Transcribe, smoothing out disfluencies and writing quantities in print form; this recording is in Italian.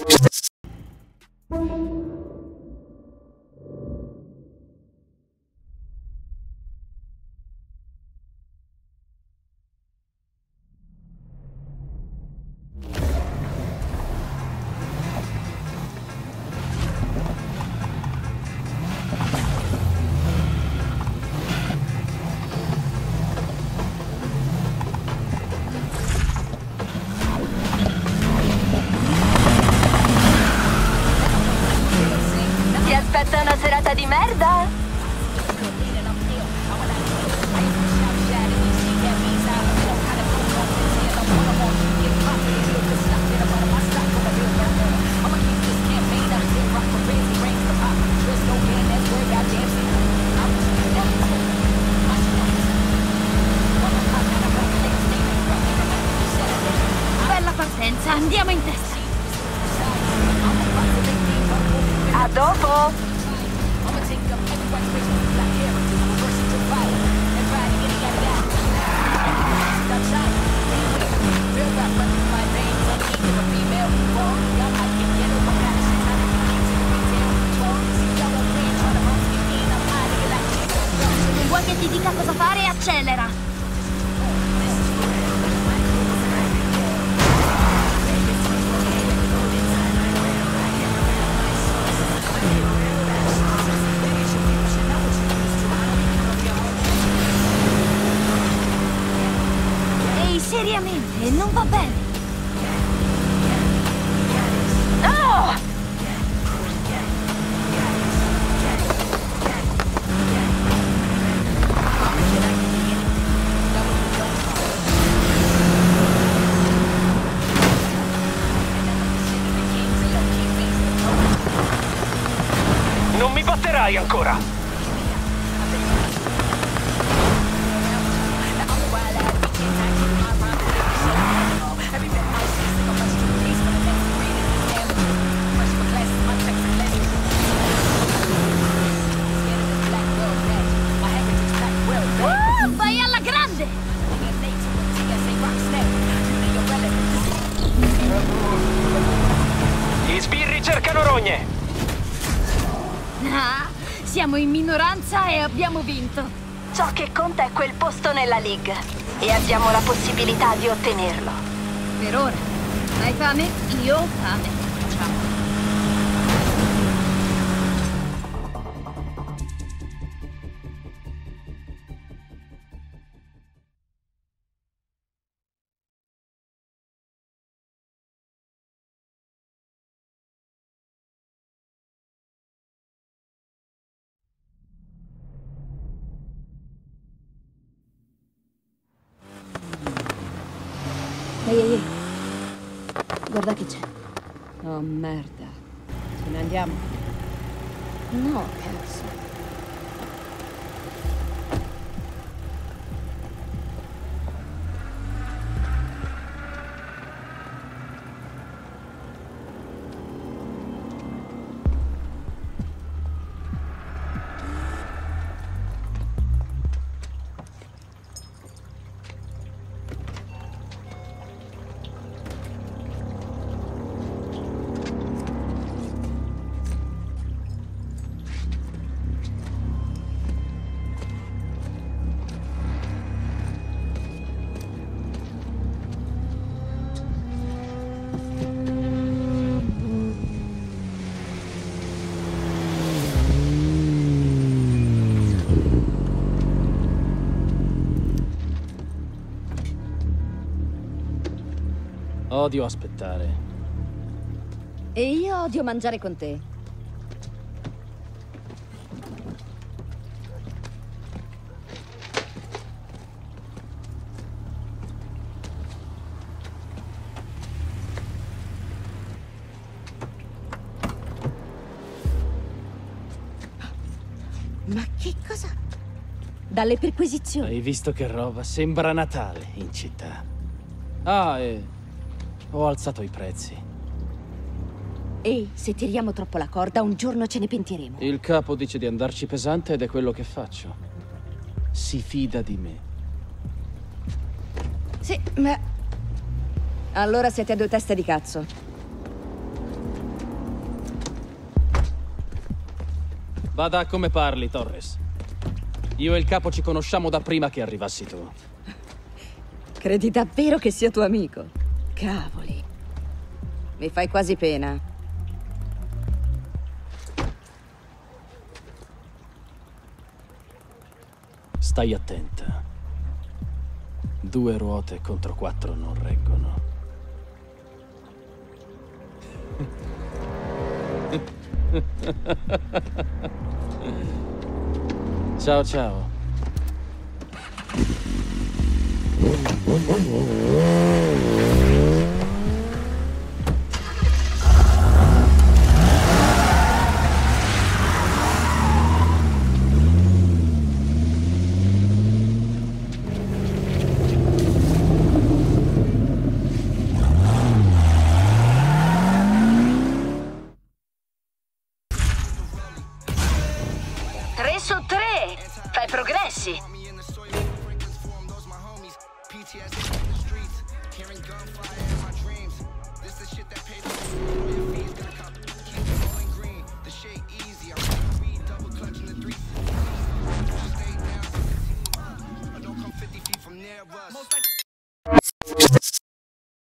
Aspetta una serata di merda? Bella partenza, andiamo in testa. A dopo! Vuoi che ti dica cosa fare? Accelera! Ehi, seriamente, non va bene! No! Non mi batterai ancora! Vai alla grande! Gli sbirri cercano rogne! Ah, siamo in minoranza e abbiamo vinto. Ciò che conta è quel posto nella League e abbiamo la possibilità di ottenerlo. Per ora. Hai fame? Io ho fame. Ciao. Ehi, ehi, ehi. Guarda che c'è. Oh, merda. Ce ne andiamo? No, cazzo. Odio aspettare. E io odio mangiare con te. Ma che cosa? Dalle perquisizioni. Hai visto che roba? Sembra Natale in città. Ah, e ho alzato i prezzi. Ehi, se tiriamo troppo la corda, un giorno ce ne pentiremo. Il capo dice di andarci pesante ed è quello che faccio. Si fida di me. Sì, ma... allora siete due teste di cazzo. Vada come parli, Torres. Io e il capo ci conosciamo da prima che arrivassi tu. Credi davvero che sia tuo amico? Cavoli. Mi fai quasi pena. Stai attenta. 2 ruote contro 4 non reggono. Ciao, ciao. Su 3! Fai progressi! PTSD in the streets, hearing gunfire.